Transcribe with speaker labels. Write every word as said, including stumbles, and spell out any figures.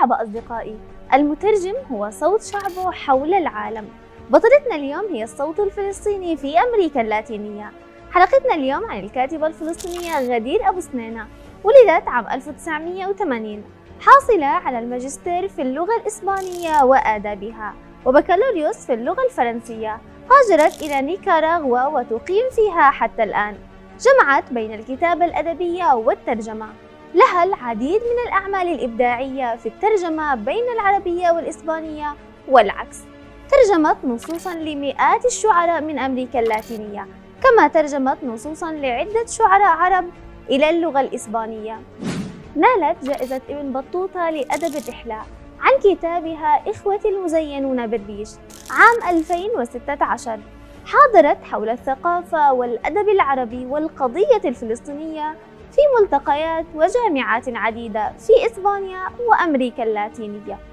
Speaker 1: مرحبا أصدقائي، المترجم هو صوت شعبه حول العالم. بطلتنا اليوم هي الصوت الفلسطيني في أمريكا اللاتينية. حلقتنا اليوم عن الكاتبة الفلسطينية غدير أبو سنينة. ولدت عام ألف وتسعمئة وثمانين، حاصلة على الماجستير في اللغة الإسبانية وآدابها وبكالوريوس في اللغة الفرنسية. هاجرت إلى نيكاراغوا وتقيم فيها حتى الآن. جمعت بين الكتابة الأدبية والترجمة. لها العديد من الأعمال الإبداعية في الترجمة بين العربية والإسبانية والعكس. ترجمت نصوصاً لمئات الشعراء من أمريكا اللاتينية، كما ترجمت نصوصاً لعدة شعراء عرب إلى اللغة الإسبانية. نالت جائزة ابن بطوطة لأدب الرحلة عن كتابها إخوتي المزينون بالريش عام ألفين وستة عشر. حاضرت حول الثقافة والأدب العربي والقضية الفلسطينية في ملتقيات وجامعات عديدة في إسبانيا وأمريكا اللاتينية.